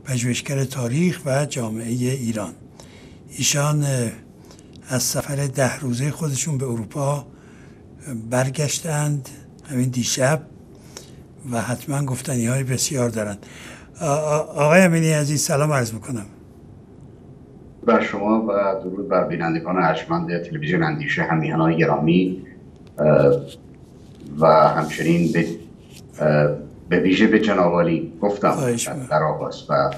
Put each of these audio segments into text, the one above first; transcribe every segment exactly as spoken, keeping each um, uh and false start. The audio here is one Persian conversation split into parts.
پژوهشگر تاریخ و جامعه ایران. ایشان از سفر ده روزه خودشون به اروپا برگشتند همین دیشب و حتما گفتنی های بسیار دارند. آقای امینی عزیز سلام عرض میکنم بر شما و درود بر بینندگان ارجمند تلویزیون اندیشه، همیهنان گرامی و همچنین به به ویژه به جناب عالی گفتم در آغاز و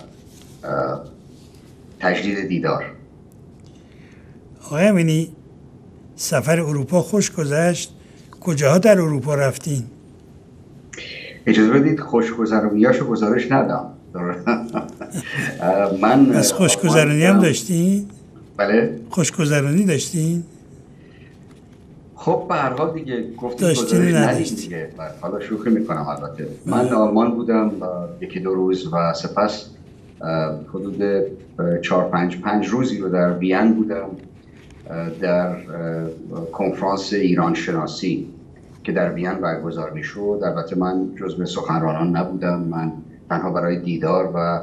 تجدید دیدار. آقای امینی سفر اروپا خوش گذشت. کجاها در اروپا رفتین؟ اجازه بدید خوشگذرونیاشو گزارش ندم. من از خوشگذرونی هم داشتین؟ بله خوشگذرونی داشتین؟ خب به هر حال دیگه گفتیم داشتین گزارش ندیم نداشتین؟ دیگه. حالا شوخی میکنم البته. من آلمان بودم یکی دو روز و سپس حدود چهار پنج پنج روزی رو در وین بودم در کنفرانس ایران شناسی که در وین برگزار میشد. البته من جزو سخنرانان نبودم، من تنها برای دیدار و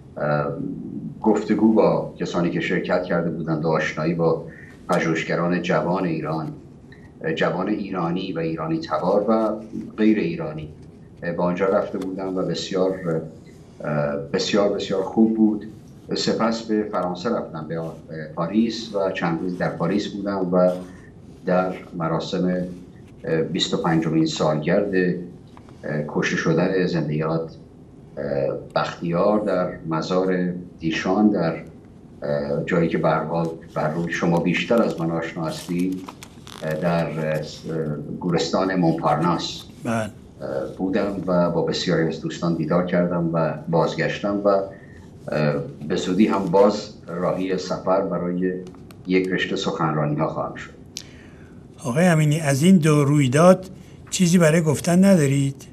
گفتگو با کسانی که شرکت کرده بودند و آشنایی با پژوهشگران جوان ایران، جوان ایرانی و ایرانی تبار و غیر ایرانی با آنجا رفته بودم و بسیار بسیار بسیار خوب بود. سپس به فرانسه رفتم، به پاریس و چند روز در پاریس بودم و در مراسم بیست و پنجمین سالگرد کشته شدن زنده‌یاد بختیار در مزار دیشان، در جایی که بر روی شما بیشتر از من آشنا هستید، در گورستان مونپارناس بودم و با بسیاری از دوستان دیدار کردم و بازگشتم و به زودی هم باز راهی سفر برای یک رشته سخنرانی ها خواهم شد. آقای امینی از این دو رویداد چیزی برای گفتن ندارید؟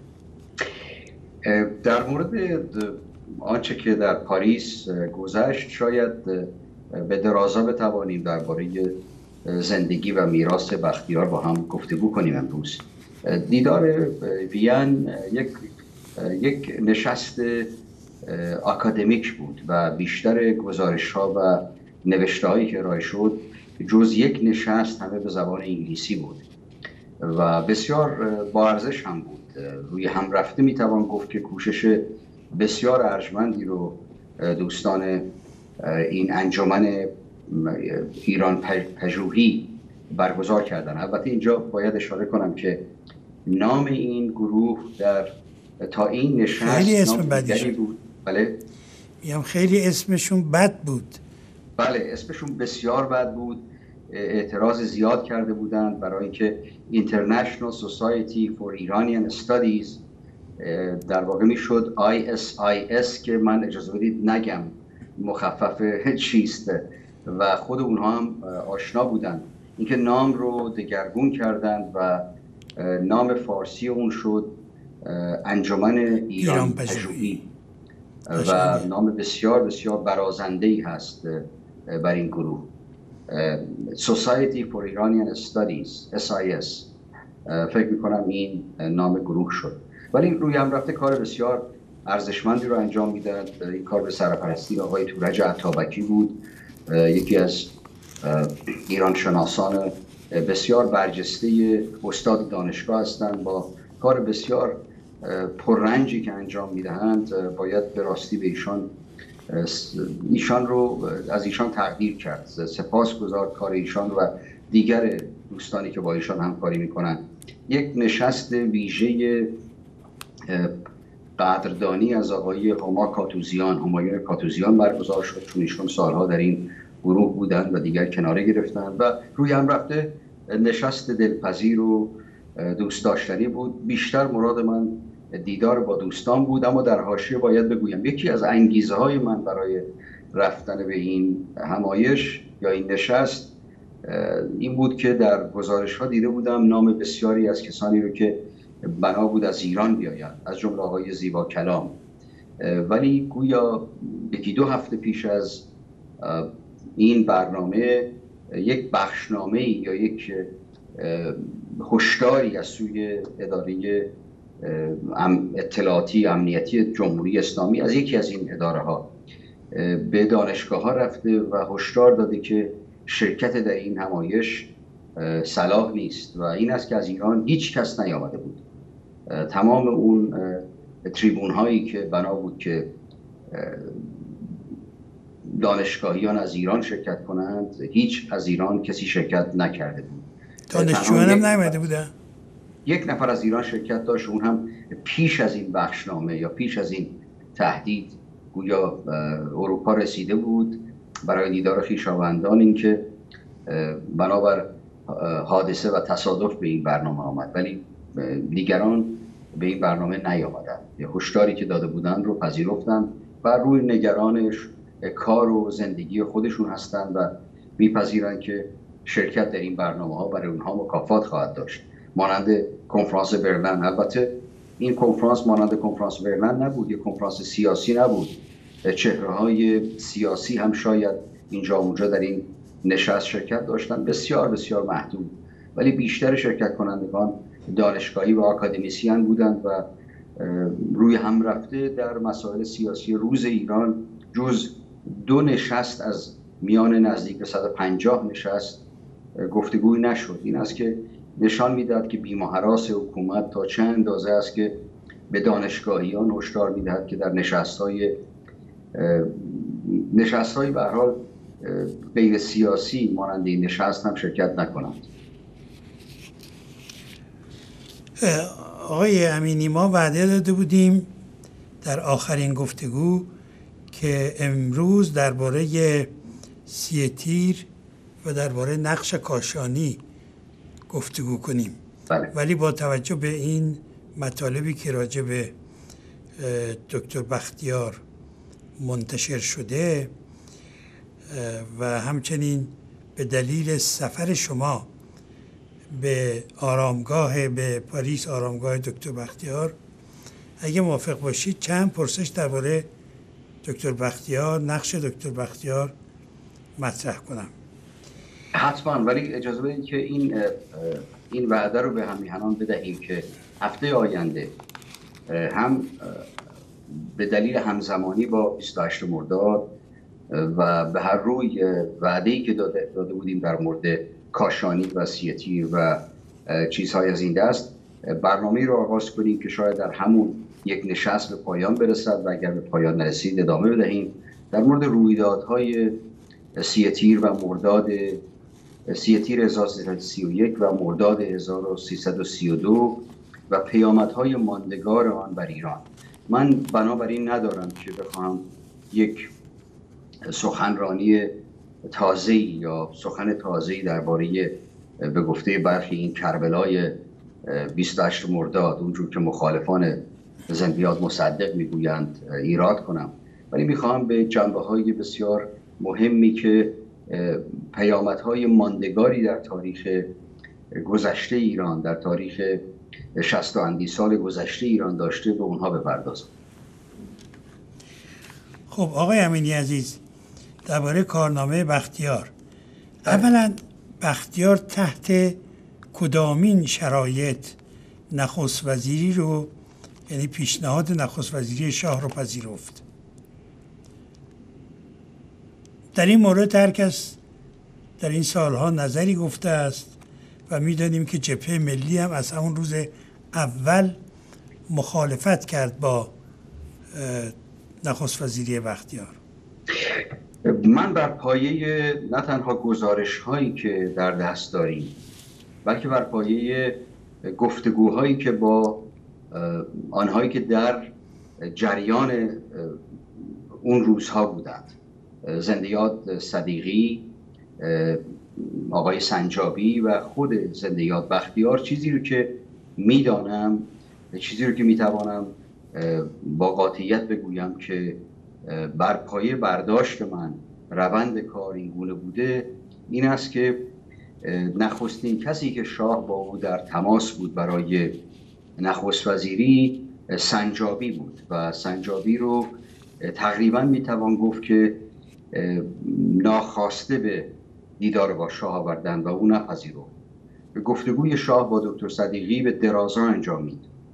در مورد آنچه که در پاریس گذشت شاید به درازا بتوانیم درباره زندگی و میراث بختیار با هم گفتگو کنیم امروز. دیدار وین یک یک نشست اکادمیک بود و بیشتر گزارش ها و نوشته هایی که ارائه شد جز یک نشست همه به زبان انگلیسی بود و بسیار با ارزش هم بود. روی هم رفته میتوان گفت که کوشش بسیار ارجمندی رو دوستان این انجمن ایران پژوهی برگزار کردن. البته اینجا باید اشاره کنم که نام این گروه در تا این نشست خیلی اسم بدی بود. بله میگم خیلی اسمشون بد بود. بله اسمشون بسیار بد بود. اعتراض زیاد کرده بودند برای اینکه International Society for Iranian Studies در واقع میشد آی اس آی اس که من اجازه بدید نگم مخفف چیست و خود اونها هم آشنا بودند. اینکه نام رو دگرگون کردند و نام فارسی اون شد انجمن ایران پژوهی و نام بسیار بسیار برازنده‌ای هست بر این گروه، Society for Iranian Studies اس آی اس. فکر میکنم این نام گروه شد، ولی روی هم رفته کار بسیار ارزشمندی رو انجام میداد. این کار به سرپرستی آقای تورج عطابکی بود، یکی از ایران شناسان بسیار برجسته استاد دانشگاه هستند. با کار بسیار پررنجی که انجام میدهند باید به راستی به ایشان ایشان رو از ایشان تقدیر کرد. سپاسگزار کار ایشان و دیگر دوستانی که با ایشان همکاری میکنند. یک نشست ویژه قدردانی از آقای هما کاتوزیان همایون کاتوزیان برگزار شد، چون ایشان سالها در این گروه بودند و دیگر کناره گرفتند و روی هم رفته نشست دلپذیر و دوست داشتنی بود. بیشتر مراد من دیدار با دوستان بود، اما در حاشیه باید بگویم یکی از انگیزه های من برای رفتن به این همایش یا این نشست این بود که در گزارش ها دیده بودم نام بسیاری از کسانی رو که بنا بود از ایران بیاید، از جمله آقای زیبا کلام، ولی گویا یکی دو هفته پیش از این برنامه یک بخشنامه یا یک هشداری از سوی اداره اطلاعاتی امنیتی جمهوری اسلامی از یکی از این اداره ها به دانشگاه ها رفته و هشدار داده که شرکت در این همایش صلاح نیست و این است که از ایران هیچ کس نیامده بود. تمام اون تریبون هایی که بنا بود که دانشگاهیان از ایران شرکت کنند، هیچ از ایران کسی شرکت نکرده بود. دانشجویان هم نیامده بودن. یک نفر از ایران شرکت داشت، اون هم پیش از این بخشنامه یا پیش از این تهدید گویا اروپا رسیده بود برای دیدار خویشاوندان، این که بنابر حادثه و تصادف به این برنامه آمد، ولی دیگران به این برنامه نیامدند. هشداری که داده بودند رو پذیرفتند و روی نگرانش کار و زندگی خودشون هستند و میپذیرند که شرکت در این برنامه ها برای اونها مکافات خواهد داشت، مانند کنفرانس برلین. البته این کنفرانس مانند کنفرانس برلین نبود، یک کنفرانس سیاسی نبود. چهره های سیاسی هم شاید اینجا اونجا در این نشست شرکت داشتن، بسیار بسیار محدود، ولی بیشتر شرکت کنندگان دانشگاهی و آکادمیسیان بودند و روی هم رفته در مسائل سیاسی روز ایران جز دو نشست از میان نزدیک به صد و پنجاه نشست گفتگوی نشد. این است که نشان میدهد که بی‌مهراس حکومت تا چه اندازه است که به دانشگاهیان هشدار میدهد که در نشست‌های نشست‌های به هر حال غیر سیاسی مانند این نشست هم شرکت نکنند. آقای امینی، ما وعده داده بودیم در آخرین گفتگو که امروز درباره سیه تیر و درباره نقش کاشانی گفتگو کنیم. بله. ولی با توجه به این مطالبی که راجع به دکتر بختیار منتشر شده و همچنین به دلیل سفر شما به آرامگاه به پاریس، آرامگاه دکتر بختیار، اگه موافق باشید چند پرسش درباره دکتر بختیار، نقش دکتر بختیار مطرح کنم. حتما، ولی اجازه بدید که این این وعده رو به هم میهنان بدهیم که هفته آینده هم به دلیل همزمانی با بیست و هشتم مرداد و به هر روی وعده‌ای که داده, داده بودیم در مورد کاشانی و سیه تیر و چیزهای از این دست، برنامه‌ای رو آغاز کنیم که شاید در همون یک نشست به پایان برسد و اگر به پایان نرسید ادامه بدهیم در مورد رویدادهای سیه تیر و مرداد سیه تیر هزار و سیصد و سی و یک و مرداد هزار و سیصد و سی و دو و پیامدهای ماندگار آن بر ایران. من بنابراین ندارم که بخوام یک سخنرانی تازه‌ای یا سخن تازه‌ای درباره به گفته برخی این کربلای بیست و هشت مرداد، اونجور که مخالفان زندیات مصدق میگویند، ایراد کنم، ولی میخوام به جنبه‌های بسیار مهمی که پیامدهای ماندگاری در تاریخ گذشته ایران، در تاریخ شصت و اندی سال گذشته ایران داشته، به اونها بپردازم. خب آقای امینی عزیز، درباره کارنامه بختیار، اولا بختیار تحت کدامین شرایط نخست وزیری رو، یعنی پیشنهاد نخست وزیری شاه رو پذیرفت؟ در این مورد هر کس در این سالها نظری گفته است و می‌دانیم که جبهه ملی هم از همون روز اول مخالفت کرد با نخست وزیری بختیار. من بر پایه نه تنها گزارش هایی که در دست داریم، بلکه بر پایه گفتگوهایی که با آنهایی که در جریان اون روزها بودند، زندیات صدیقی، آقای سنجابی و خود زندیات بختیار، چیزی رو که میدانم، چیزی رو که میتوانم با قاطعیت بگویم که بر پایه برداشت من روند کار این گونه بوده، این است که نخستین کسی که شاه با او در تماس بود برای نخست وزیری سنجابی بود و سنجابی رو تقریبا میتوان گفت که ناخواسته به دیدار با شاه آوردن و او نپذیرفت. گفتگوی شاه با دکتر صدیقی به درازا انجامید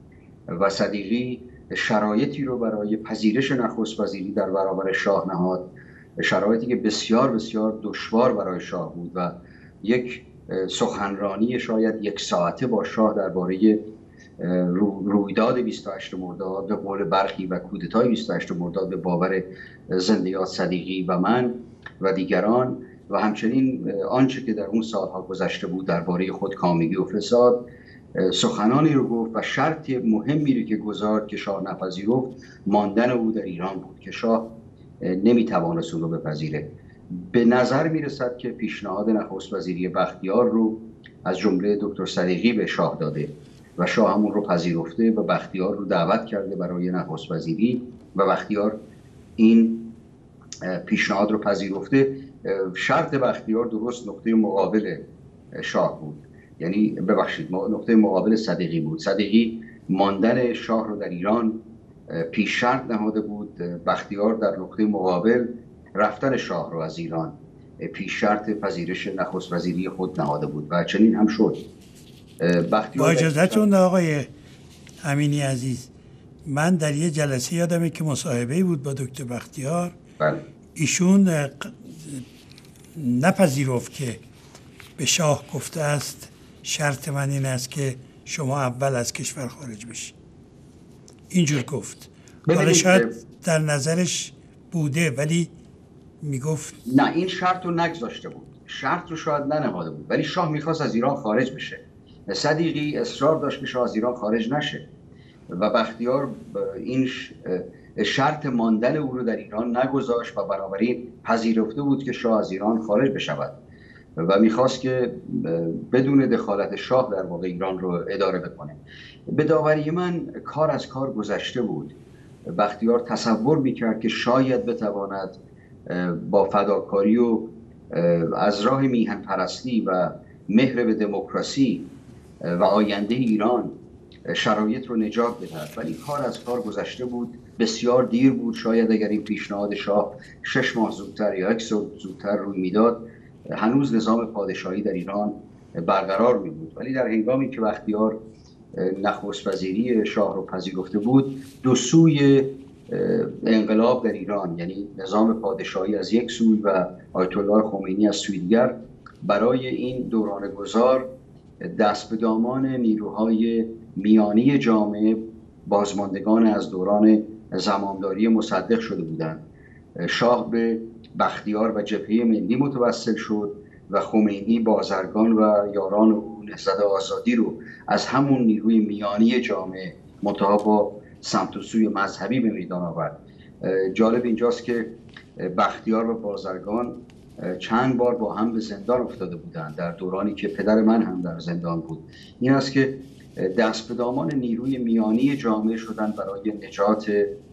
و صدیقی شرایطی رو برای پذیرش نخست وزیری در برابر شاه نهاد، شرایطی که بسیار بسیار دشوار برای شاه بود و یک سخنرانی شاید یک ساعته با شاه درباره رویداد بیست و هشتم مرداد به قول برخی و کودتای بیست و هشتم مرداد به باور زندۀاد صدیقی و من و دیگران و همچنین آنچه که در اون سالها گذشته بود درباره خودکامگی و فساد سخنانی رو گفت و شرط مهمی رو که گذاشت که شاه نپذیرفت ماندن او در ایران بود که شاه نمیتوانست اون رو بپذیره. به نظر میرسد که پیشنهاد نخست وزیری بختیار رو از جمله دکتر صدیقی به شاه داده و شاه همون رو پذیرفته و بختیار رو دعوت کرده برای نخست وزیری و بختیار این پیشنهاد رو پذیرفته. شرط بختیار درست نقطه مقابل شاه بود، یعنی ببخشید نقطه مقابل صدیقی بود. صدیقی ماندن شاه رو در ایران پیش شرط نهاده بود، بختیار در نقطه مقابل رفتن شاه رو از ایران پیش شرط پذیرش نخست وزیری خود نهاده بود و چنین هم شد. با اجازهتون آقای امینی عزیز، من در یه جلسه یادمه که مصاحبه‌ای بود با دکتر بختیار. بله. ایشون نپذیرفت که به شاه گفته است شرط من این است که شما اول از کشور خارج بشید. اینجور گفت. حالا شاید در نظرش بوده ولی میگفت نه، این شرط رو نگذاشته بود، شرط رو شاید ننهاده بود ولی شاه میخواست از ایران خارج بشه. صدیقی اصرار داشت که شاه از ایران خارج نشه و بختیار این شرط ماندن او رو در ایران نگذاشت و بنابراین پذیرفته بود که شاه از ایران خارج بشود و میخواست که بدون دخالت شاه در واقع ایران رو اداره بکنه. به داوری من کار از کار گذشته بود. بختیار تصور میکرد که شاید بتواند با فداکاری و از راه میهن پرستی و مهر به دموکراسی و آینده ایران شرایط رو نجات بدهد، ولی کار از کار گذشته بود. بسیار دیر بود. شاید اگر این پیشنهاد شاه شش ماه زودتر یا یک سال زودتر روی میداد هنوز نظام پادشاهی در ایران برقرار می بود، ولی در هنگامی که بختیار نخست وزیری شاه رو پذیرفته بود دو سوی انقلاب در ایران، یعنی نظام پادشاهی از یک سوی و آیت الله خمینی از سوی دیگر، برای این دوران گذار دست به دامان نیروهای میانی جامعه بازماندگان از دوران زمامداری مصدق شده بودند. شاه به بختیار و جبهه ملی متوسل شد و خمینی بازرگان و یاران او نهضت آزادی رو از همون نیروی میانی جامعه منتها با سمت و سوی مذهبی به میدان آورد. جالب اینجاست که بختیار و بازرگان چند بار با هم به زندان افتاده بودند در دورانی که پدر من هم در زندان بود. این است که دست به دامان نیروی میانی جامعه شدن برای نجات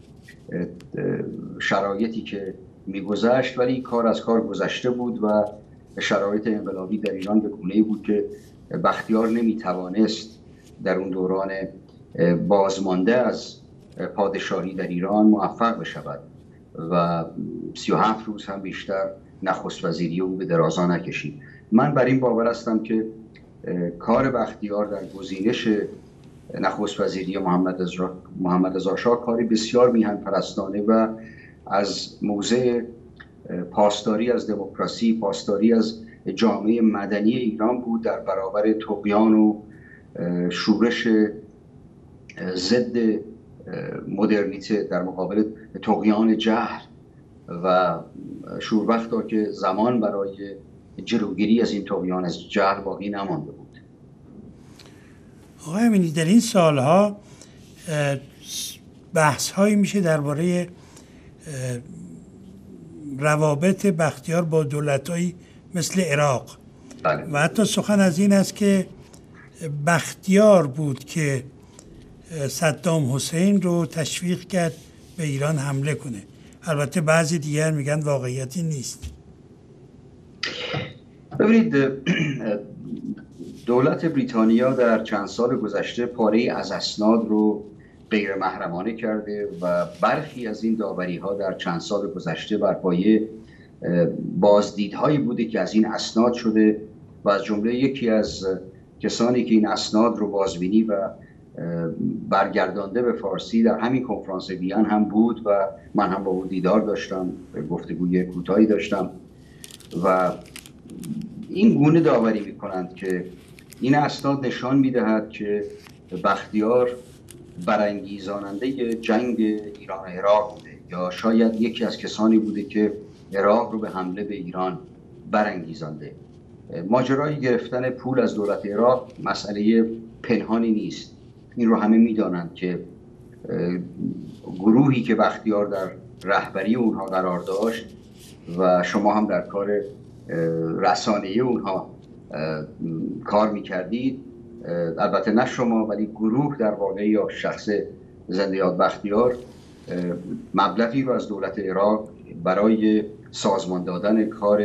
شرایطی که میگذشت، ولی کار از کار گذشته بود و شرایط انقلابی در ایران به گونه‌ای بود که بختیار نمیتوانست در اون دوران بازمانده از پادشاهی در ایران موفق بشود و سی و هفت روز هم بیشتر نخست وزیری او به درازا نکشید. من بر این باور هستم که کار بختیار در گزینش نخست وزیری محمد رضا محمد رضا شاه کاری بسیار میهن پرستانه و از موضع پاسداری از دموکراسی، پاسداری از جامعه مدنی ایران بود در برابر طغیان و شورش ضد مدرنیته در مقابل طغیان جهل و شوربختا که زمان برای جلوگیری از این طغیان از جهل باقی نمانده بود. آقای امینی، در این سالها بحث هایی میشه درباره روابط بختیار با دولت‌هایی مثل عراق. بله. و حتی سخن از این است که بختیار بود که صدام حسین رو تشویق کرد به ایران حمله کنه. البته بعضی دیگر میگن واقعیتی نیست. ببینید، دولت بریتانیا در چند سال گذشته پاره‌ای از اسناد رو غیر محرمانه کرده و برخی از این داوری‌ها در چند سال گذشته بر پایه بازدیدهایی بوده که از این اسناد شده و از جمله یکی از کسانی که این اسناد رو بازبینی و برگردانده به فارسی در همین کنفرانس وین هم بود و من هم با او دیدار داشتم، گفتگوی کوتاهی داشتم و این گونه داوری میکنند که این اسناد نشان میدهد که بختیار برانگیزاننده جنگ ایران و عراق بوده یا شاید یکی از کسانی بوده که عراق رو به حمله به ایران برانگیزانده. ماجرای گرفتن پول از دولت عراق مسئله پنهانی نیست. این رو همه میدانند که گروهی که بختیار در رهبری اونها قرار داشت و شما هم در کار رسانه‌ای اونها کار میکردید، البته نه شما ولی گروه در واقع یا شخص زنده یاد بختیار مبلغی رو از دولت عراق برای سازمان دادن کار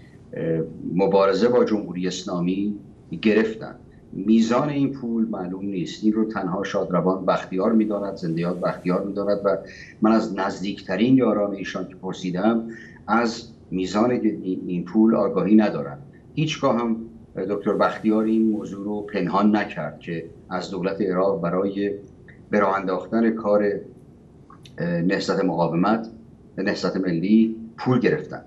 مبارزه با جمهوری اسلامی گرفتن. میزان این پول معلوم نیست. این رو تنها شادروان بختیار میداند، زنده یاد بختیار میداند و من از نزدیکترین یاران ایشان که پرسیدم از میزان این پول آگاهی ندارم. هیچگاه هم دکتر بختیار این موضوع رو پنهان نکرد که از دولت عراق برای به راه انداختن کار نهضت مقاومت، نهضت ملی پول گرفتند.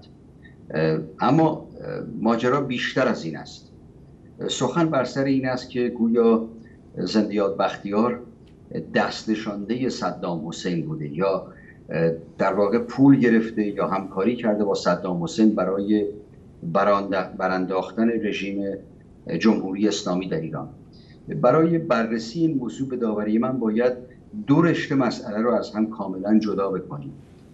اما ماجرا بیشتر از این است. سخن بر سر این است که گویا زنده یاد بختیار دست نشانده صدام حسین بوده یا در واقع پول گرفته یا همکاری کرده با صدام حسین برای برانداختن رژیم جمهوری اسلامی در ایران. برای بررسی این موضوع به داوری من باید دو رشته مسئله رو از هم کاملا جدا بکنیم.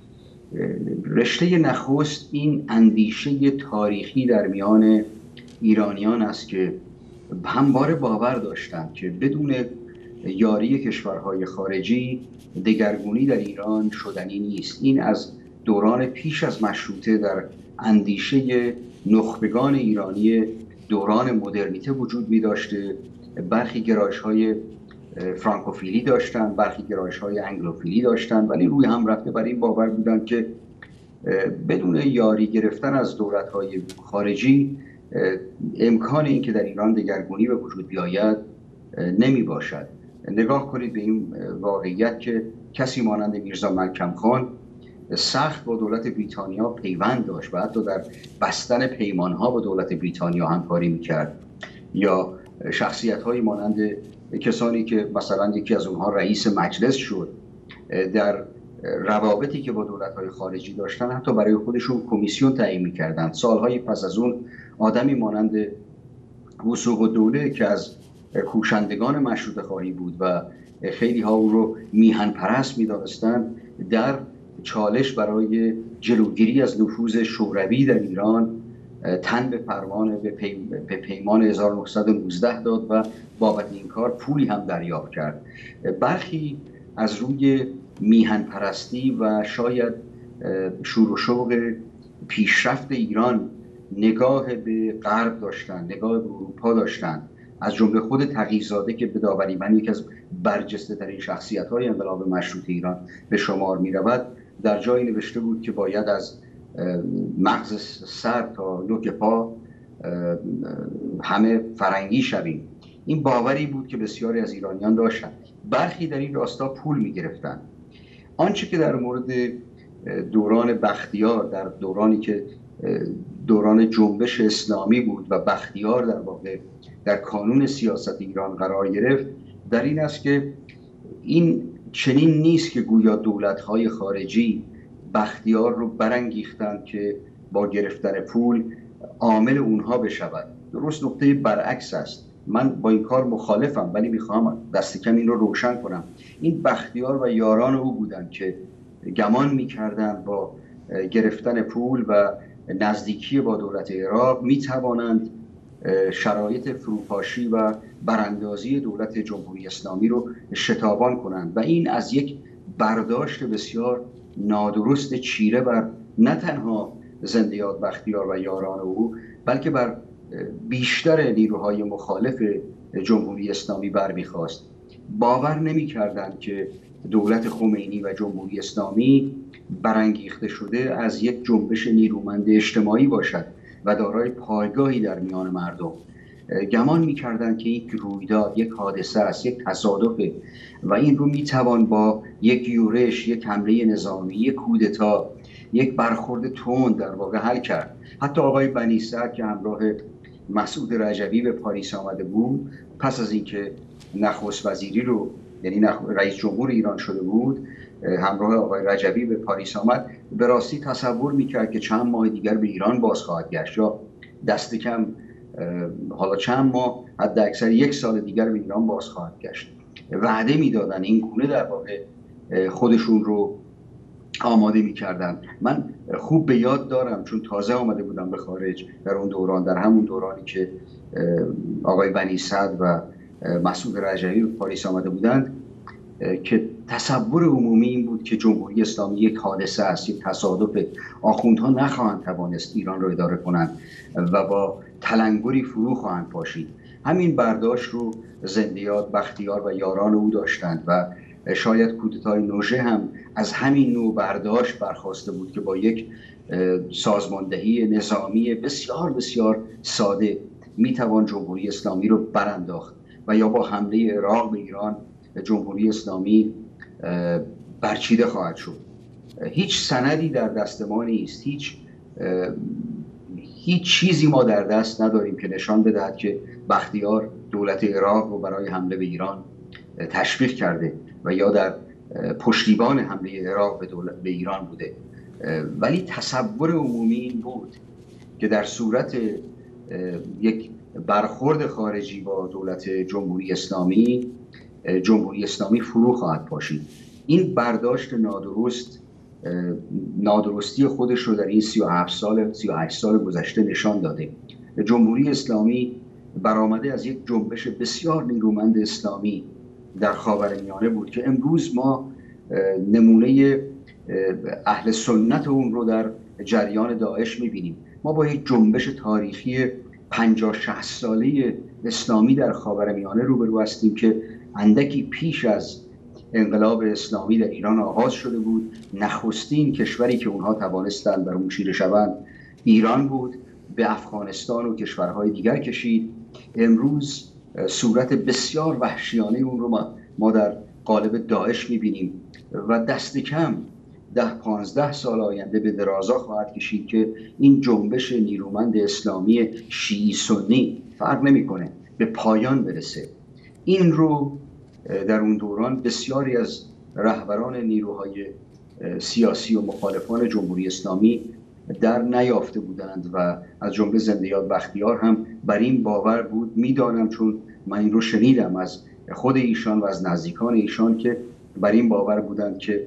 رشته نخست این اندیشه تاریخی در میان ایرانیان است که همواره باور داشتند که بدون یاری کشورهای خارجی دگرگونی در ایران شدنی نیست. این از دوران پیش از مشروطه در اندیشه نخبگان ایرانی دوران مدرنیته وجود می داشته. برخی گرایش‌های فرانکوفیلی داشتن، برخی گرایش‌های انگلوفیلی داشتن، ولی روی هم رفته بر این باور بودن که بدون یاری گرفتن از دولت‌های خارجی امکان این که در ایران دگرگونی به وجود بیاید نمی باشد. نگاه کنید به این واقعیت که کسی مانند میرزا ملکم خان سخت با دولت بریتانیا پیوند داشت و حتی در بستن پیمانها با دولت بریتانیا همکاری میکرد، یا شخصیت‌های مانند کسانی که مثلا یکی از اونها رئیس مجلس شد، در روابطی که با دولت‌های خارجی داشتن حتی برای خودشون کمیسیون تعیین می‌کردند. سالهای پس از اون آدمی مانند وثوق الدوله که از کوشندگان مشروطه خواهی بود و خیلی ها او رو میهن پرست می‌دانستند، در چالش برای جلوگیری از نفوذ شوروی در ایران تن به پروانه به, پی... به پیمان هزار و نهصد و نوزده داد و بابت این کار پولی هم دریافت کرد. برخی از روی میهن پرستی و شاید شور و شوق پیشرفت ایران نگاه به غرب داشتن، نگاه به اروپا داشتن، از جمله خود تقی‌زاده که به داوری من یکی از برجسته ترین شخصیت های انقلاب مشروطه ایران به شمار می رود، در جایی نوشته بود که باید از مغز سر تا نوک پا همه فرنگی شویم. این باوری بود که بسیاری از ایرانیان داشتند. برخی در این راستا پول می گرفتن. آنچه که در مورد دوران بختیار، در دورانی که دوران جنبش اسلامی بود و بختیار در واقع در کانون سیاست ایران قرار گرفت، در این است که این چنین نیست که گویا دولت‌های خارجی بختیار رو برانگیختند که با گرفتن پول عامل اونها بشود. درست نقطه برعکس است. من با این کار مخالفم، ولی میخوام دست کم این رو روشن کنم. این بختیار و یاران او بودند که گمان میکردند با گرفتن پول و نزدیکی با دولت عراق میتوانند شرایط فروپاشی و براندازی دولت جمهوری اسلامی رو شتابان کنند و این از یک برداشت بسیار نادرست چیره بر نه تنها زنده یاد بختیار و یاران او، بلکه بر بیشتر نیروهای مخالف جمهوری اسلامی برمیخواست. باور نمی‌کردند که دولت خمینی و جمهوری اسلامی برانگیخته شده از یک جنبش نیرومند اجتماعی باشد و دارای پایگاهی در میان مردم. گمان میکردند که یک رویداد، یک حادثه است، یک تصادفه و این رو میتوان با یک یورش، یک حمله نظامی، یک کودتا، یک برخورد تند در واقع حل کرد. حتی آقای بنی صدر که همراه مسعود رجبی به پاریس آمده بود، پس از اینکه نخست وزیری رو، یعنی رئیس جمهور ایران شده بود، همراه آقای رجبی به پاریس آمد، به راستی تصور میکرد که چند ماه دیگر به ایران باز خواهد گشت، یا دست کم حالا چند ماه، حد اکثر یک سال دیگر به ایران باز خواهد گشت. وعده میدادن، این گونه در واقع خودشون رو آماده میکردن. من خوب به یاد دارم، چون تازه آمده بودم به خارج در اون دوران، در همون دورانی که آقای بنی صدر و مسعود رجبی به پاریس آمده بودند، که تصور عمومی این بود که جمهوری اسلامی یک حادثه است، یک تصادف، آخوندها نخواهند توانست ایران رو اداره کنند و با تلنگری فرو خواهند پاشید. همین برداشت رو زندیات، بختیار و یاران او داشتند و شاید کودتای نوژه هم از همین نوع برداشت برخواسته بود که با یک سازماندهی نظامی بسیار بسیار ساده میتوان جمهوری اسلامی رو برانداخت و یا با حمله عراق به ایران جمهوری اسلامی برچیده خواهد شد. هیچ سندی در دست ما نیست، هیچ هیچ چیزی ما در دست نداریم که نشان بدهد که بختیار دولت عراق رو برای حمله به ایران تشویق کرده و یا در پشتیبان حمله عراق به, به ایران بوده. ولی تصور عمومی این بود که در صورت یک برخورد خارجی با دولت جمهوری اسلامی، جمهوری اسلامی فرو خواهد پاشید. این برداشت نادرست نادرستی خودش رو در این سی و هفت سال سی و هشت سال گذشته نشان داده. جمهوری اسلامی برآمده از یک جنبش بسیار نیرومند اسلامی در خاورمیانه بود که امروز ما نمونه اهل سنت اون رو در جریان داعش می‌بینیم. ما با یک جنبش تاریخی پنجاه شصت ساله اسلامی در خاورمیانه روبرو هستیم که اندکی پیش از انقلاب اسلامی در ایران آغاز شده بود. نخستین کشوری که اونها توانستند بر اون چیره شوند ایران بود، به افغانستان و کشورهای دیگر کشید. امروز صورت بسیار وحشیانه اون رو ما, ما در قالب داعش می‌بینیم و دست کم ده پانزده سال آینده به درازا خواهد کشید که این جنبش نیرومند اسلامی شیعی سنی فرق نمی‌کنه به پایان برسه. این رو در اون دوران بسیاری از رهبران نیروهای سیاسی و مخالفان جمهوری اسلامی در نیافته بودند و از جمله زندیات بختیار هم بر این باور بود. میدانم چون من این رو شنیدم از خود ایشان و از نزدیکان ایشان که بر این باور بودند که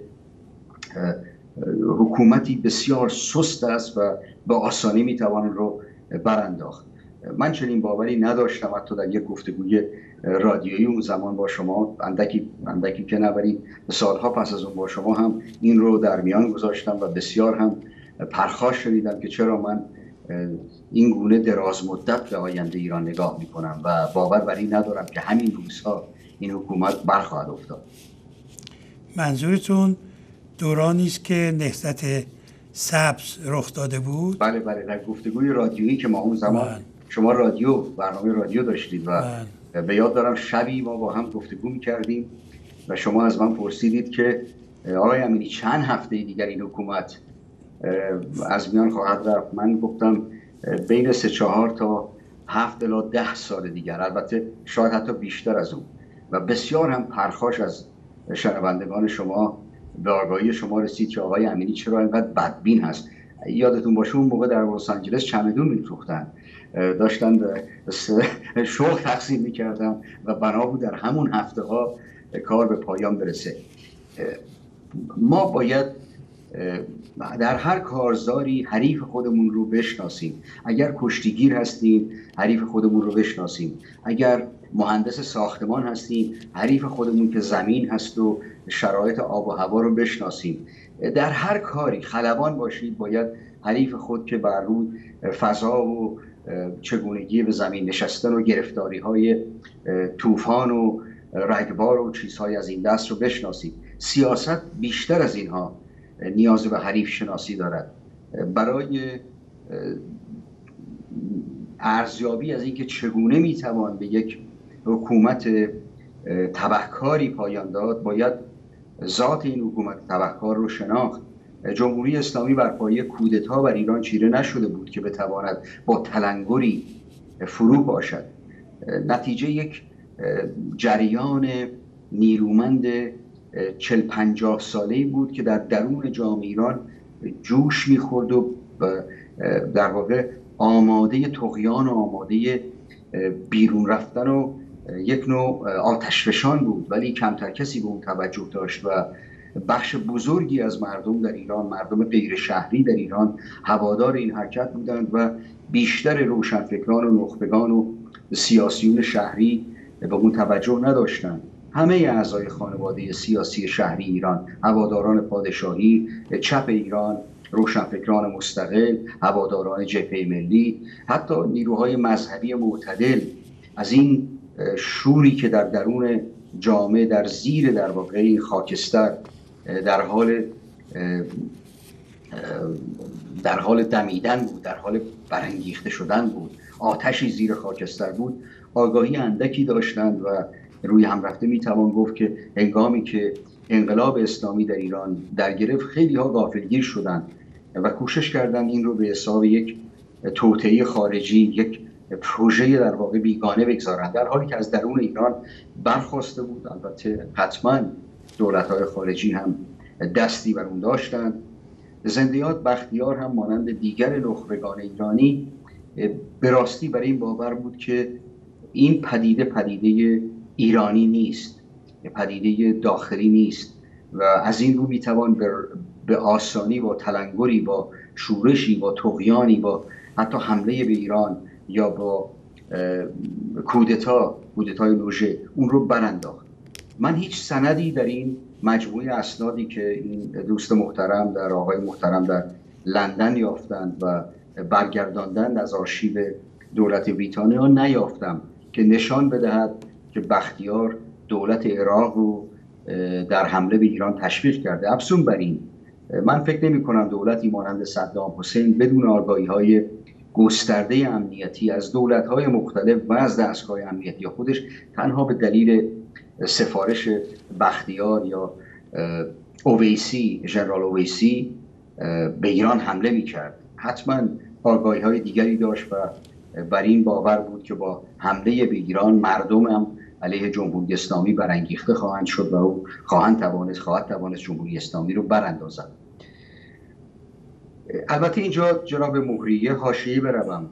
حکومتی بسیار سست است و به آسانی میتوان رو برانداخت. من چنین باوری نداشتم. حتی در یک گفتگوی رادیویی اون زمان با شما، اندکی اندکی که نبریم سالها پس از اون با شما هم این رو در میان گذاشتم و بسیار هم پرخاش شدیدم که چرا من این گونه دراز مدت به آینده ایران نگاه میکنم و باور بر این ندارم که همین روزها این حکومت برخواهد افتاد. منظورتون دورانی است که نهضت سبز رخ داده بود؟ بله بله، در گفتگوی رادیویی که ما اون زمان من. شما رادیو برنامه رادیو داشتید و من. به یاد دارم شبی ما با هم گفتگو میکردیم و شما از من پرسیدید که آقای امینی چند هفته دیگر این حکومت از میان خواهد رفت؟ من گفتم بین سه چهار تا هفت الی ده سال دیگر، البته شاید حتی بیشتر از اون. و بسیار هم پرخاش از شنوندگان شما به آگاهی شما رسید که آقای امینی چرا اینقدر بدبین هست. یادتون باشه اون موقع در لس آنجلس چمدون می‌فروختن، داشتن شغل تقسیم می‌کردن و بنا بود در همون هفته ها کار به پایان برسه. ما باید در هر کارزاری حریف خودمون رو بشناسیم. اگر کشتیگیر هستیم حریف خودمون رو بشناسیم، اگر مهندس ساختمان هستیم حریف خودمون که زمین هست و شرایط آب و هوا رو بشناسیم. در هر کاری خلبان باشید باید حریف خود که بر روی فضا و چگونگی به زمین نشستن و گرفتاری های طوفان و رگبار و چیزهای از این دست رو بشناسید. سیاست بیشتر از اینها نیاز به حریف شناسی دارد. برای ارزیابی از اینکه چگونه میتوان به یک حکومت تبهکاری پایان داد، باید ذات این حکومت تبهکار رو شناخت. جمهوری اسلامی بر پایه کودتا بر ایران چیره نشده بود که بتواند با تلنگری فرو باشد. نتیجه یک جریان نیرومند چل پنجاه ساله‌ای بود که در درون جامعه ایران جوش می‌خورد و در واقع آماده طغیان و آماده بیرون رفتن و یک نوع آتشفشان بود، ولی کمتر کسی به اون توجه داشت و بخش بزرگی از مردم در ایران، مردم غیر شهری در ایران، هوادار این حرکت بودند و بیشتر روشنفکران و نخبگان و سیاسیون شهری به اون توجه نداشتند. همه اعضای خانواده سیاسی شهری ایران، هواداران پادشاهی، چپ ایران، روشنفکران مستقل، هواداران جبهه ملی، حتی نیروهای مذهبی معتدل، از این شوری که در درون جامعه در زیر در واقع این خاکستر در حال در حال دمیدن بود، در حال برانگیخته شدن بود، آتشی زیر خاکستر بود، آگاهی اندکی داشتند و روی هم رفته میتوان گفت که هنگامی که انقلاب اسلامی در ایران در گرفت، خیلی ها غافلگیر شدند و کوشش کردند این رو به حساب یک توطئه خارجی، یک پروژه در واقع بیگانه بگذارند، در حالی که از درون ایران برخواسته بود. البته حتما دولت‌های خارجی هم دستی بر اون داشتند. زندیات بختیار هم مانند دیگر نخبگان ایرانی به راستی برای این باور بود که این پدیده پدیده ایرانی نیست، پدیده داخلی نیست و از این رو میتوان به آسانی با تلنگری، با شورشی، با طغیانی، با حتی حمله به ایران یا با کودتا، کودتای نوژه، اون رو برانداخت. من هیچ سندی در این مجموعه اسنادی که این دوست محترم در آقای محترم در لندن یافتند و برگرداندند از آرشیو دولت بریتانیا نیافتم که نشان بدهد که بختیار دولت عراق رو در حمله به ایران تشویق کرده. افزون بر این، من فکر نمی کنم دولتی مانند صدام حسین بدون آگاهی‌های گسترده امنیتی از دولت‌های مختلف و از دستگاه امنیتی خودش تنها به دلیل سفارش بختیار یا اویسی، ژنرال اویسی به ایران حمله می‌کرد. حتما آگاهی‌های دیگری داشت و بر این باور بود که با حمله به ایران مردم هم علیه جمهوری اسلامی برانگیخته خواهند شد و او خواهند توانست خواهد توانست جمهوری اسلامی رو براندازد. البته اینجا جناب مهریه حاشیه‌ای بروم،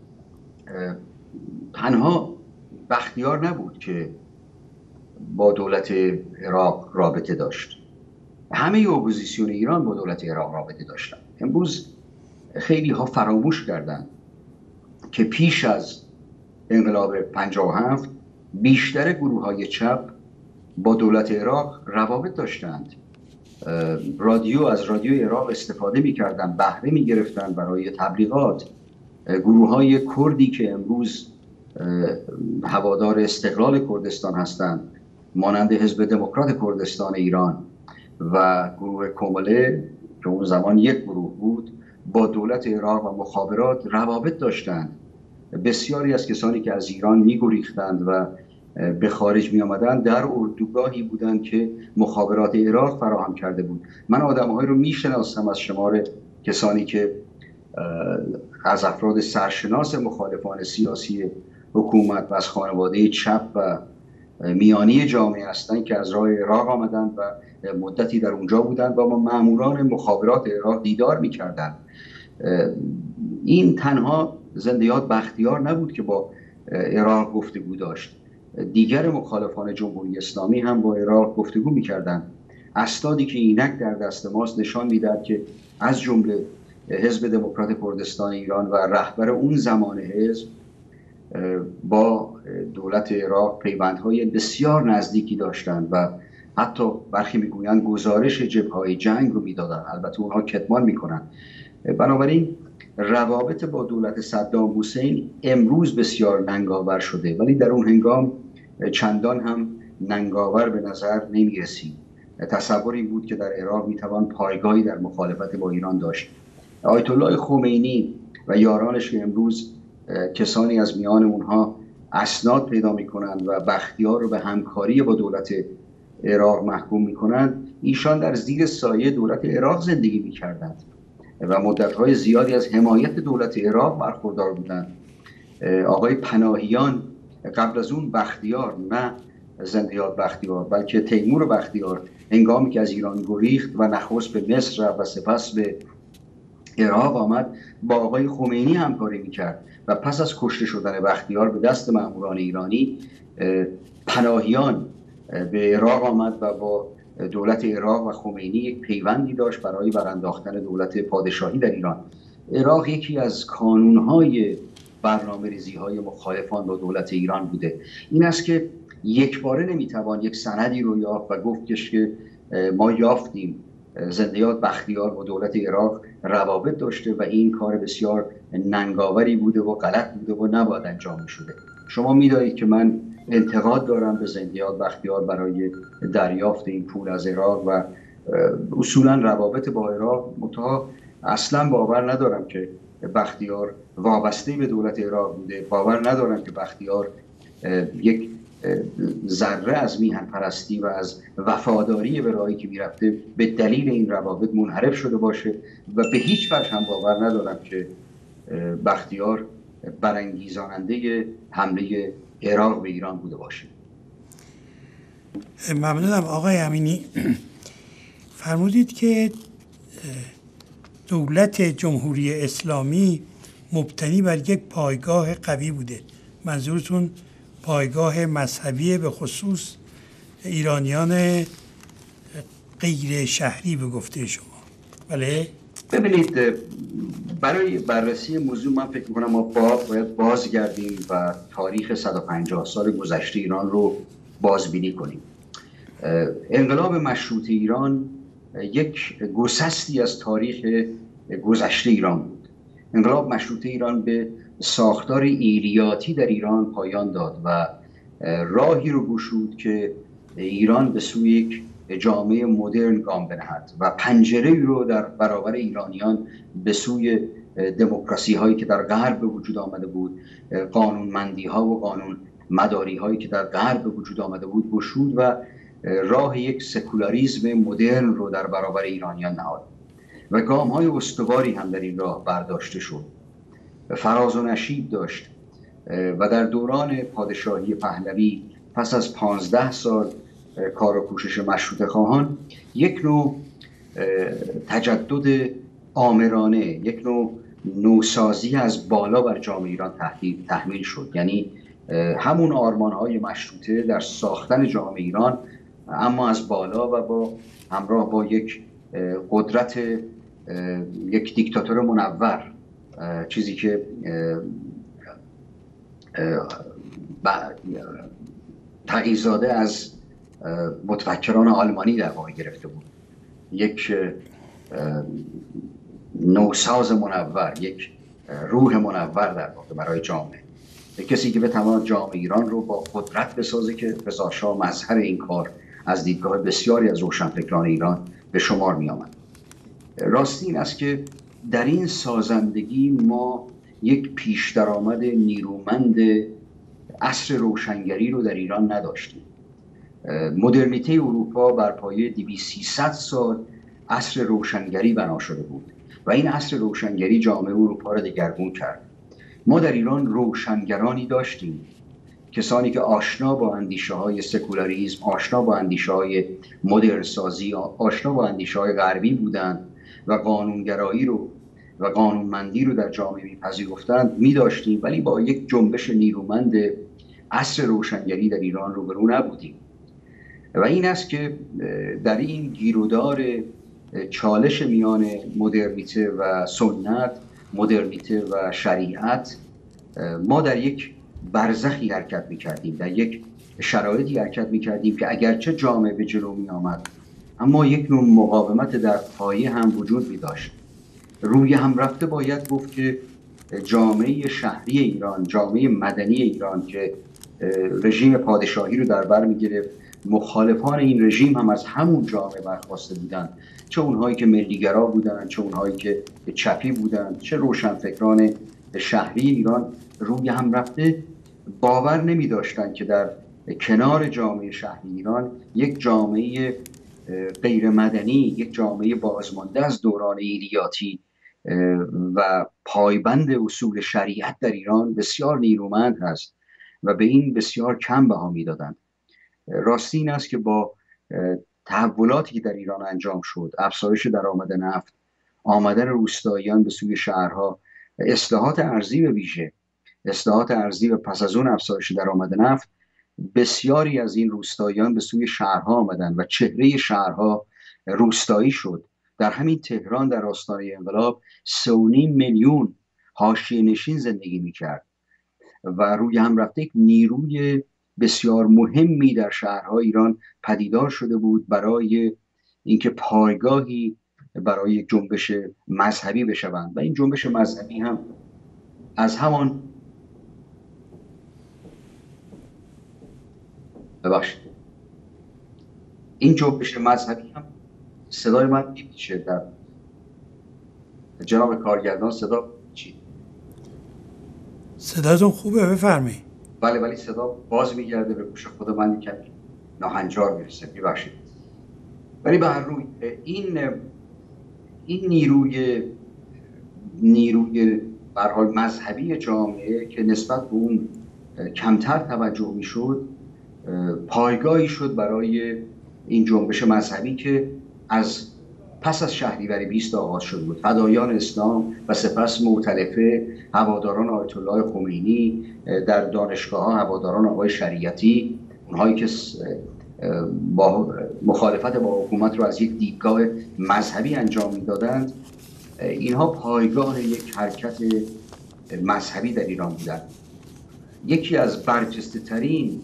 تنها بختیار نبود که با دولت عراق رابطه داشت، همه اپوزیسیون ایران با دولت عراق رابطه داشتند. امروز خیلی ها فراموش کردند که پیش از انقلاب پنجاه و هفت بیشتر گروه های چپ با دولت عراق روابط داشتند. رادیو از رادیو عراق استفاده می‌کردند، بهره می‌گرفتند برای تبلیغات. گروه های کردی که امروز هوادار استقلال کردستان هستند، مانند حزب دموکرات کردستان ایران و گروه کومله که اون زمان یک گروه بود، با دولت عراق و مخابرات روابط داشتند. بسیاری از کسانی که از ایران می‌گریختند و به خارج می آمدن در اردوگاهی بودند که مخابرات عراق فراهم کرده بود. من آدم‌هایی رو میشناسم از شمار کسانی که از افراد سرشناس مخالفان سیاسی حکومت و از خانواده چپ و میانی جامعه هستند که از راه عراق آمدند و مدتی در اونجا بودند و با ماموران مخابرات عراق دیدار می‌کردند. این تنها زندیات بختیار نبود که با عراق گفتگو داشت، دیگر مخالفان جمهوری اسلامی هم با عراق گفتگو می‌کردند. اسنادی که اینک در دست ماست نشان می‌دهد که از جمله حزب دموکرات کردستان ایران و رهبر اون زمان حزب با دولت عراق پیوندهای بسیار نزدیکی داشتند و حتی برخی میگویند گزارش جبهه‌های جنگ رو میدادند. البته اونها کتمان میکنن. بنابراین روابط با دولت صدام حسین امروز بسیار ننگاور شده، ولی در اون هنگام چندان هم ننگاور به نظر نمی رسید. تصوری بود که در عراق میتوان پایگاهی در مخالفت با ایران داشت. آیت الله خمینی و یارانش که امروز کسانی از میان اونها اسناد پیدا میکنند و بختیار رو به همکاری با دولت عراق محکوم میکنند، ایشان در زیر سایه دولت عراق زندگی میکردند و مدتهای زیادی از حمایت دولت عراق برخوردار بودند. آقای پناهیان قبل از اون بختیار، نه زندیات بختیار بلکه تیمور بختیار، هنگامی که از ایران گریخت و نخست به مصر رفت و سپس به عراق آمد، با آقای خمینی همکاری میکرد و پس از کشته شدن بختیار به دست مأموران ایرانی، پناهیان به عراق آمد و با دولت عراق و خمینی یک پیوندی داشت برای برانداختن دولت پادشاهی در ایران. عراق یکی از کانونهای برنامه ریزی های مخالفان با دولت ایران بوده. این است که یک باره نمیتوان یک سندی رو یافت و گفتش که ما یافتیم زندیات بختیار با دولت عراق روابط داشته و این کار بسیار ننگاوری بوده و غلط بوده و نباید انجام شده. شما میدانید که من انتقاد دارم به زندیات بختیار برای دریافت این پول از عراق و اصولا روابط با عراق، منتها اصلا باور ندارم که بختیار وابسته به دولت عراق بوده. باور ندارم که بختیار یک ذره از میهن پرستی و از وفاداری به راهی که میرفته به دلیل این روابط منحرف شده باشه و به هیچ وجه هم باور ندارم که بختیار برانگیزاننده حمله عراق به ایران بوده باشه. ممنونم آقای امینی. فرمودید که دولت جمهوری اسلامی مبتنی بر یک پایگاه قوی بوده. منظورتون پایگاه مذهبی به خصوص ایرانیان غیر شهری به گفته شما، بله؟ ببینید، برای بررسی موضوع من فکر می‌کنم ما با باید بازگردیم و تاریخ صد و پنجاه سال گذشته ایران رو بازبینی کنیم. انقلاب مشروطه ایران یک گسستی از تاریخ گذشته ایران بود. انقلاب مشروطه ایران به ساختار ایلیاتی در ایران پایان داد و راهی رو گشود که ایران به سوی یک جامعه مدرن گام بنهد و پنجره‌ای رو در برابر ایرانیان به سوی دموکراسی هایی که در غرب به وجود آمده بود، قانونمندی ها و قانون مداری هایی که در غرب به وجود آمده بود گشود و راه یک سکولاریسم مدرن رو در برابر ایرانیان نهاد و گام های استواری هم در این راه برداشته شد، فراز و نشیب داشت و در دوران پادشاهی پهلوی پس از پانزده سال کار و کوشش مشروطه خواهان یک نوع تجدد آمرانه، یک نوع نوسازی از بالا بر جامعه ایران تحمیل شد. یعنی همون آرمان‌های مشروطه در ساختن جامعه ایران، اما از بالا و با همراه با یک قدرت یک دیکتاتور منور، چیزی که تغییرزاده از متفکران آلمانی در واقع گرفته بود، یک نوساز منور، یک روح منور در واقع برای جامعه، کسی که بتواند جامعه ایران رو با قدرت بسازه که رضا شاه مظهر این کار از دیدگاه بسیاری از روشنفکران ایران به شمار می آمد. راستی این است که در این سازندگی ما یک پیش درآمد نیرومند عصر روشنگری رو در ایران نداشتیم. مدرنیته اروپا بر پایه دویست سیصد سال عصر روشنگری بنا شده بود و این عصر روشنگری جامعه اروپا را دگرگون کرد. ما در ایران روشنگرانی داشتیم، کسانی که آشنا با اندیشه های سکولاریسم، آشنا با اندیشه های مدرن سازی، آشنا با اندیشه های غربی بودند و قانونگرایی رو و قانونمندی رو در جامعه میپذیرفتند می داشتیم، ولی با یک جنبش نیرومند عصر روشنگری در ایران روبرو نبودیم. و این است که در این گیرودار چالش میان مدرنیته و سنت، مدرنیته و شریعت، ما در یک برزخی حرکت میکردیم، در یک شرایطی حرکت میکردیم که اگرچه جامعه به جلو میآمد، اما یک نوع مقاومت در پایه هم وجود میداشت. روی هم رفته باید گفت که جامعه شهری ایران، جامعه مدنی ایران که رژیم پادشاهی رو در بر میگرفت، مخالفان این رژیم هم از همون جامعه برخواسته بودند، چه اونهایی که ملیگرا بودند، چه اونهایی که چپی بودند، چه روشنفکران شهری ایران روی هم رفته باور نمی داشتن که در کنار جامعه شهری ایران یک جامعه غیر مدنی، یک جامعه بازمانده از دوران ایلیاتی و پایبند اصول شریعت در ایران بسیار نیرومند هست و به این بسیار کم بها میدادند. راستی این است که با تحولاتی که در ایران انجام شد، افزایش درآمد نفت، آمدن روستاییان به سوی شهرها، اصلاحات ارضی به ویژه، اصلاحات ارضی و پس از اون افزایش درآمد نفت، بسیاری از این روستاییان به سوی شهرها آمدند و چهره شهرها روستایی شد. در همین تهران در آستانه انقلاب سه و نیم میلیون حاشیه نشین زندگی میکرد و روی هم رفته یک نیروی بسیار مهمی در شهرهای ایران پدیدار شده بود برای اینکه پایگاهی برای یک جنبش مذهبی بشوند و این جنبش مذهبی هم از همان ببخشید این جنبش مذهبی هم صدای من میپیچه در جناب کارگردان صدا چی؟ صداتون خوبه بفرمایید. بله ولی صدا باز میگرده به گوش خود من کمی ناهنجار میرسه، میبخشید. ولی به هر روی این این نیروی نیروی به هر حال مذهبی جامعه که نسبت به اون کمتر توجه میشد پایگاهی شد برای این جنبش مذهبی که از پس از شهریور بیست آغاز شده بود. فدایان اسلام و سپس مؤتلفه، هواداران آیت الله خمینی، در دانشگاه ها هواداران آقای شریعتی، اونهایی که با مخالفت با حکومت رو از یک دیدگاه مذهبی انجام میدادند، اینها پایگاه یک حرکت مذهبی در ایران بودند. یکی از برجسته ترین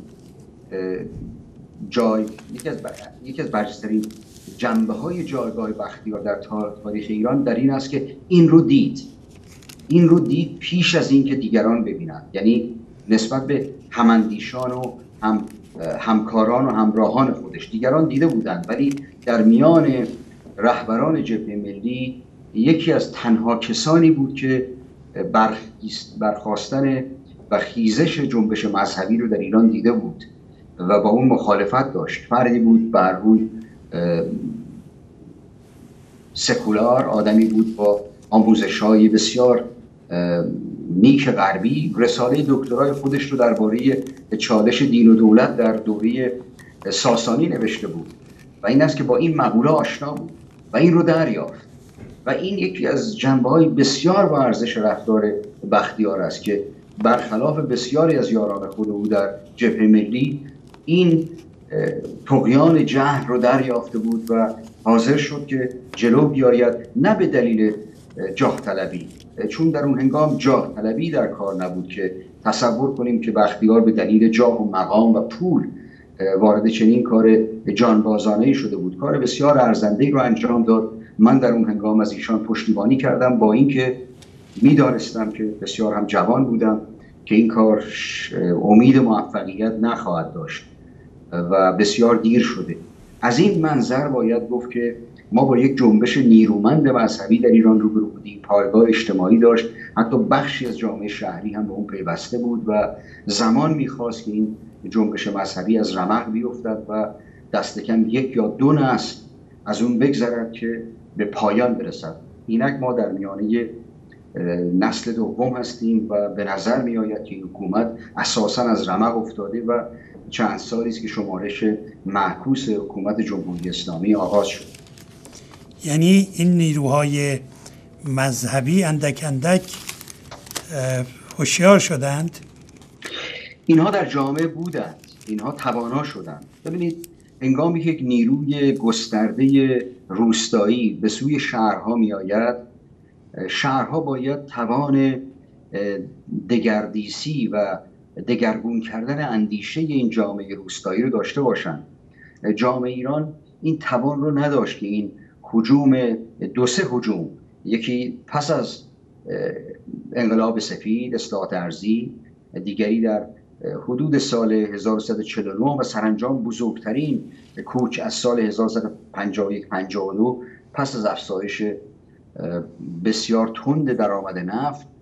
جای یکی از بر... یکی از برجسته ترین جنبه های جایگاه بختیار در تاریخ ایران در این است که این رو دید این رو دید پیش از این که دیگران ببینند. یعنی نسبت به هماندیشان و هم همکاران و همراهان خودش دیگران دیده بودند، ولی در میان رهبران جبهه ملی یکی از تنها کسانی بود که برخاستن و خیزش جنبش مذهبی رو در ایران دیده بود و با اون مخالفت داشت. فردی بود بر روی سکولار، آدمی بود با آموزش‌های بسیار نیک غربی. رساله دکترای خودش رو درباره چالش دین و دولت در دوره ساسانی نوشته بود و این است که با این مقوله آشنا بود و این رو دریافت و این یکی از جنبه‌های بسیار با ارزش رفتار بختیار است که برخلاف بسیاری از یاران خود او در جبهه ملی این طغیان جهل رو دریافته بود و حاضر شد که جلو بیاید، نه به دلیل جاه طلبی، چون در اون هنگام جاه طلبی در کار نبود که تصور کنیم که بختیار به دلیل جاه و مقام و پول وارد چنین کار جانبازانه‌ای شده بود. کار بسیار ارزنده‌ای رو انجام داد. من در اون هنگام از ایشان پشتیبانی کردم، با اینکه میدانستم که بسیار هم جوان بودم که این کار امید موفقیت نخواهد داشت و بسیار دیر شده. از این منظر باید گفت که ما با یک جنبش نیرومند مذهبی در ایران روبرو بودیم، پایگاه اجتماعی داشت، حتی بخشی از جامعه شهری هم به اون پیوسته بود و زمان میخواست که این جنبش مذهبی از رمق بیفتد و دست کم یک یا دو نسل از اون بگذرد که به پایان برسد. اینک ما در میانه نسل دوم هستیم و به نظر می آید که این حکومت اساساً از رمق افتاده و چند سالی است که شمارش معکوس حکومت جمهوری اسلامی آغاز شد. یعنی این نیروهای مذهبی اندک اندک هوشیار شدند؟ اینها در جامعه بودند، اینها توانا شدند. ببینید هنگامی که یک نیروی گسترده روستایی به سوی شهرها می آید، شهرها باید توان دگردیسی و دگرگون کردن اندیشه این جامعه روستایی رو داشته باشند. جامعه ایران این توان رو نداشت که این هجوم، دو سه هجوم، یکی پس از انقلاب سفید، اصلاحات ارضی، دیگری در حدود سال هزار و سیصد و چهل و نه و سرانجام بزرگترین کوچ از سال هزار و سیصد و پنجاه و یک پنجاه و دو پس از افزایش بسیار تند درآمد نفت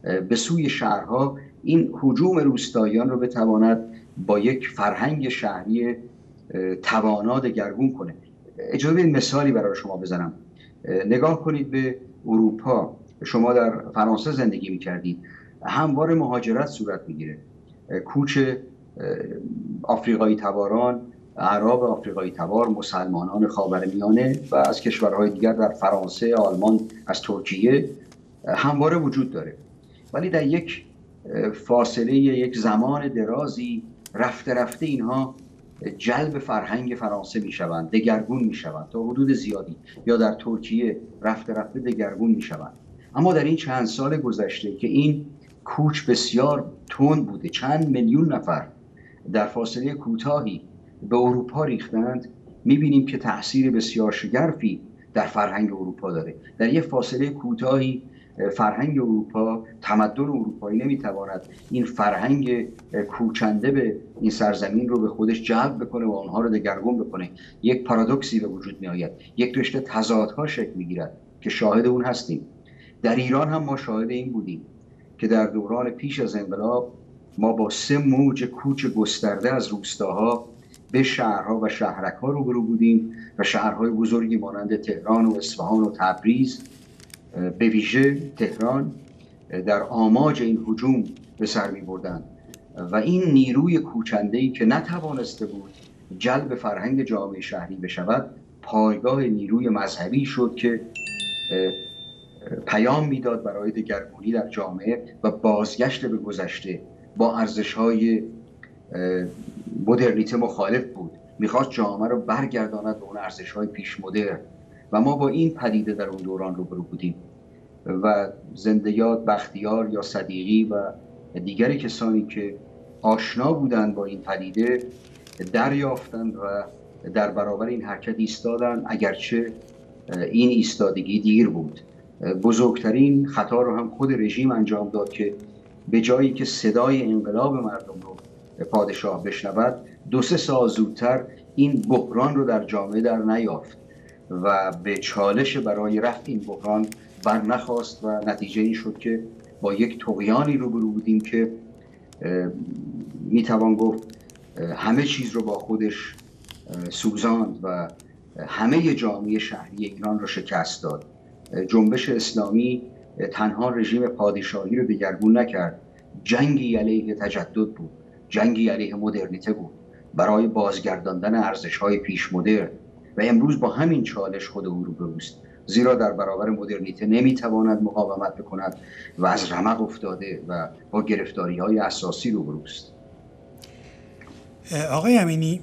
به سوی شهرها این هجوم روستاییان رو بتواند با یک فرهنگ شهری توانا دگرگون کنه. اجازه بدید مثالی برای شما بزنم. نگاه کنید به اروپا. شما در فرانسه زندگی می‌کردید، همواره مهاجرت صورت می‌گیره. کوچ آفریقایی تباران، اعراب آفریقایی تبار، مسلمانان خاورمیانه و از کشورهای دیگر در فرانسه، آلمان، از ترکیه همواره وجود داره. ولی در یک فاصله یک زمان درازی رفته رفته اینها جلب فرهنگ فرانسه میشوند، دگرگون میشوند تا حدود زیادی، یا در ترکیه رفته رفته دگرگون میشوند. اما در این چند سال گذشته که این کوچ بسیار تند بوده، چند میلیون نفر در فاصله کوتاهی به اروپا ریختند، میبینیم که تأثیر بسیار شگرفی در فرهنگ اروپا داره. در یک فاصله کوتاهی فرهنگ اروپا، تمدن اروپایی نمیتواند این فرهنگ کوچنده به این سرزمین رو به خودش جلب بکنه و آنها رو دگرگون بکنه. یک پارادوکسی به وجود می آید، یک رشته تضادها شکل میگیرد که شاهد اون هستیم. در ایران هم ما شاهد این بودیم که در دوران پیش از انقلاب ما با سه موج کوچ گسترده از روستاها به شهرها و شهرک‌ها روبرو بودیم و شهرهای بزرگی مانند تهران و اصفهان و تبریز، به ویژه تهران، در آماج این هجوم به سر می بردند و این نیروی کوچنده‌ای که نتوانسته بود جلب فرهنگ جامعه شهری بشود، پایگاه نیروی مذهبی شد که پیام میداد برای دگرگونی در جامعه و بازگشت به گذشته. با ارزش‌های مدرنیته مخالف بود، میخواست جامعه رو برگرداند به اون ارزش‌های پیش مدرن و ما با این پدیده در اون دوران روبرو بودیم و زنده یاد بختیار یا صدیقی و دیگری کسانی که آشنا بودند با این پدیده دریافتند و در برابر این حرکت ایستادند، اگرچه این ایستادگی دیر بود. بزرگترین خطا رو هم خود رژیم انجام داد که به جایی که صدای انقلاب مردم رو پادشاه بشنود، دو سه سال زودتر این بحران رو در جامعه در نیافت و به چالش برای رفع این بحران بر نخواست و نتیجه این شد که با یک طغیانی روبرو بودیم که میتوان گفت همه چیز رو با خودش سوزاند و همه جامعه شهری ایران رو شکست داد. جنبش اسلامی تنها رژیم پادشاهی رو دگرگون نکرد، جنگی علیه تجدد بود، جنگی علیه مدرنیته بود برای بازگرداندن ارزش‌های پیش مدرن و امروز با همین چالش خود او روبروست، زیرا در برابر مدرنیته نمیتواند مقاومت بکند و از رمق افتاده و با گرفتاری‌های اساسی روبروست. آقای امینی،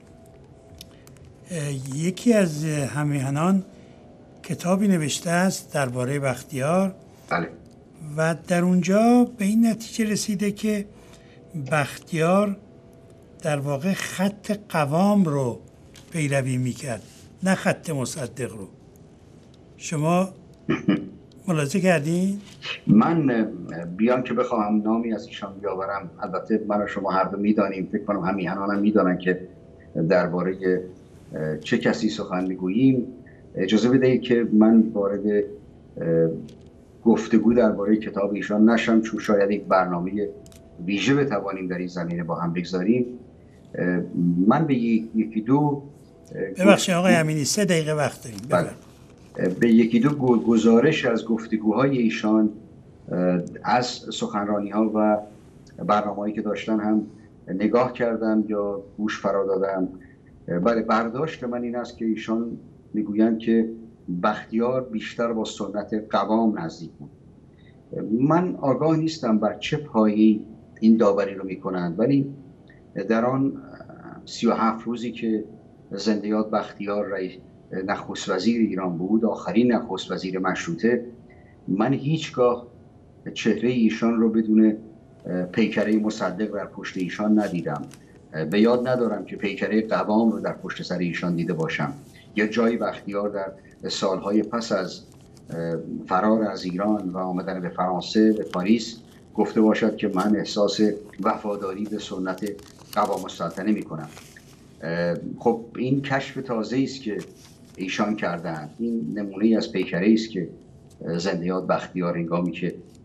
یکی از همیهنان کتابی نوشته است درباره بختیار. بله. و در اونجا به این نتیجه رسیده که بختیار در واقع خط قوام رو پیروی میکرد، نه خط مصدق رو. شما ملاحظه کردین؟ من بیان که بخواهم نامی از ایشان بیاورم، البته من و شما هر دو میدانیم، فکر کنم همیهنانم میدانن که درباره چه کسی سخن میگوییم. اجازه بدهید که من وارد گفتگو درباره کتاب ایشان نشم، چون شاید یک برنامه ویژه بتوانیم در این زمینه با هم بگذاریم. من به یکی دو ببخشید آقای امینی، سه دقیقه وقت داریم. بله. به یکی دو گزارش از گفتگوهای ایشان از سخنرانی ها و برنامه‌هایی که داشتن هم نگاه کردم یا گوش فرا دادم. بله، برداشت من این است که ایشان میگویند که بختیار بیشتر با سنت قوام نزدیک بود. من آگاه نیستم بر چه پایه‌ای این داوری رو میکنند، ولی در آن سی و هفت روزی که زنده یاد بختیار رئیس نخست وزیر ایران بود، آخرین نخست وزیر مشروطه، من هیچگاه چهره ایشان رو بدون پیکره مصدق در پشت ایشان ندیدم. به یاد ندارم که پیکره قوام رو در پشت سر ایشان دیده باشم. یا جای بختیار در سالهای پس از فرار از ایران و آمدن به فرانسه، به پاریس، گفته باشد که من احساس وفاداری به سنت قوام السلطنه می کنم. خب این کشف تازه است که ایشان کردند. این نمونه از پیکره است که زنده یاد بختیار هنگامی که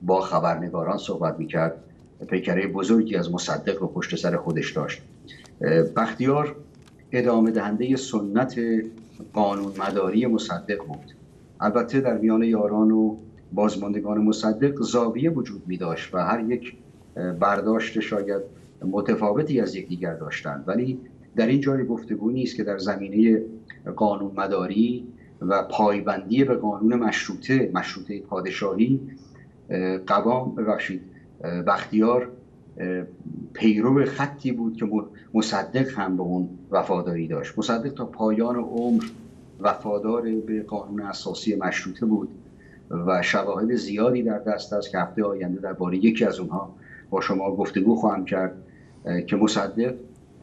با خبرنگاران صحبت میکرد، پیکره بزرگی از مصدق رو پشت سر خودش داشت. بختیار ادامه دهنده سنت قانون مداری مصدق بود. البته در میان یاران و بازماندگان مصدق زاویه وجود می داشت و هر یک برداشت شاید متفاوتی از یکدیگر داشتند، ولی در این جای گفتگو نیست که در زمینه قانون مداری و پایبندی به قانون مشروطه مشروطه پادشاهی قوام ببخشید بختیار پیرو خطی بود که مصدق هم به اون وفاداری داشت. مصدق تا پایان عمر وفادار به قانون اساسی مشروطه بود و شواهد زیادی در دست است که هفته آینده درباره یکی از اونها با شما گفتگو خواهم کرد که مصدق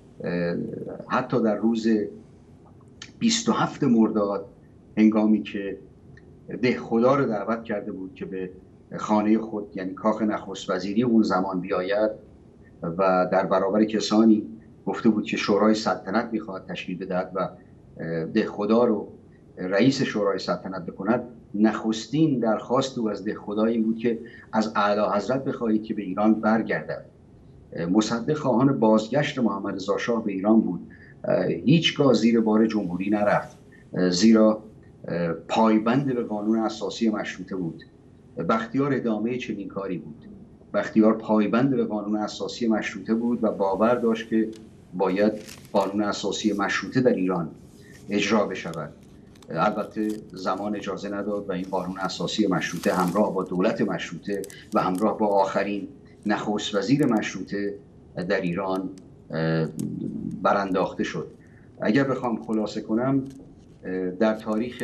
حتی در روز بیست و هفتم مرداد هنگامی که دهخدا رو دعوت کرده بود که به خانه خود یعنی کاخ نخست وزیری اون زمان بیاید و در برابر کسانی گفته بود که شورای سلطنت میخواد تشکیل بدهد و دهخدا رو رئیس شورای سلطنت بکند، نخستین درخواست او از دهخدا این بود که از اعلی حضرت بخواهید که به ایران برگردد. مصدق خواهان بازگشت محمد رضا شاه به ایران بود، هیچگاه زیر بار جمهوری نرفت، زیرا پایبند به قانون اساسی مشروطه بود. بختیار ادامه چنین کاری بود. بختیار پایبند به قانون اساسی مشروطه بود و باور داشت که باید قانون اساسی مشروطه در ایران اجرا بشود. البته زمان اجازه نداد و این قانون اساسی مشروطه همراه با دولت مشروطه و همراه با آخرین نخست وزیر مشروطه در ایران برانداخته شد. اگر بخوام خلاصه کنم، در تاریخ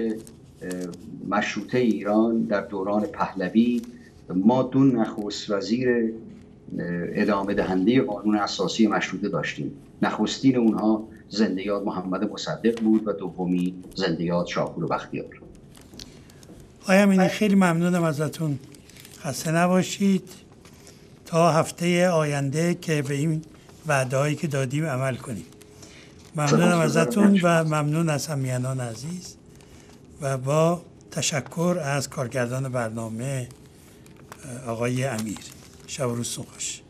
مشروطه ایران در دوران پهلوی ما دو نخست وزیر ادامه دهنده قانون اساسی مشروطه داشتیم. نخستین اونها زنده یاد محمد مصدق بود و دومی زنده یاد شاپور بختیار. آقای امینی خیلی ممنونم ازتون، خسته نباشید تا هفته آینده که به این وعده هایی که دادیم عمل کنیم. ممنونم ازتون و ممنون از همیهنان عزیز و با تشکر از کارگردان برنامه آقای امیر. شب و روزتون خوش.